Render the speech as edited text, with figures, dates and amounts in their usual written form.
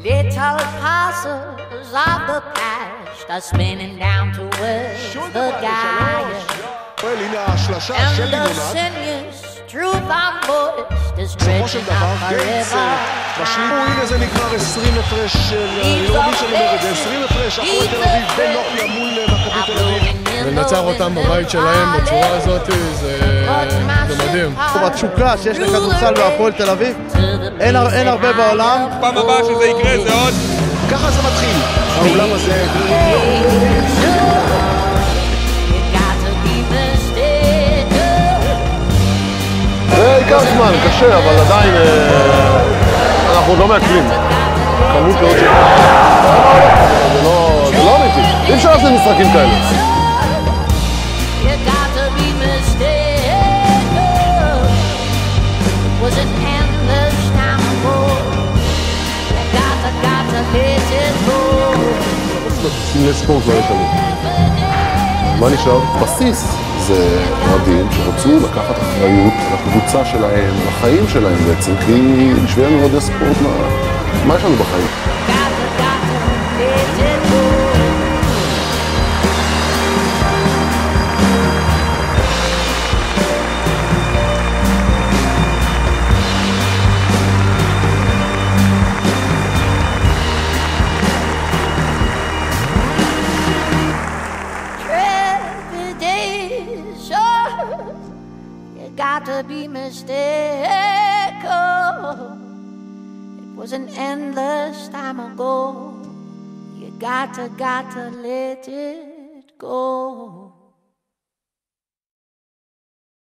Little parcels of the past are spinning down towards the Gaia. And the sinuous truth on voice is stretching out forever. הנה זה נגמר 20 הפרש של, אני לא מבין שאני אומר את זה, 20 הפרש, הפועל תל אביב בנוקיה מול מכבי תל אביב. ולנצח אותם בבית שלהם בצורה הזאת, זה מדהים. בתשוקה שיש לכדורסל בהפועל תל אביב, אין הרבה בעולם. פעם הבאה שזה יקרה זה עוד... ככה זה מתחיל. האולם הזה... זה עיקר זמן, קשה, אבל עדיין אנחנו לא מעכבים. כמות כזאת זה לא אמיתי. אי אפשר לעשות משחקים כאלה. סמלי ספורט לא יש לנו. מה נשאר? בסיס זה אוהדים שרצו לקחת אחריות על הקבוצה שלהם, לחיים שלהם בעצם, כי בשבילנו אוהדי ספורט, מה יש לנו בחיים? Got to be mystical. It was an endless time ago. You got to let it go.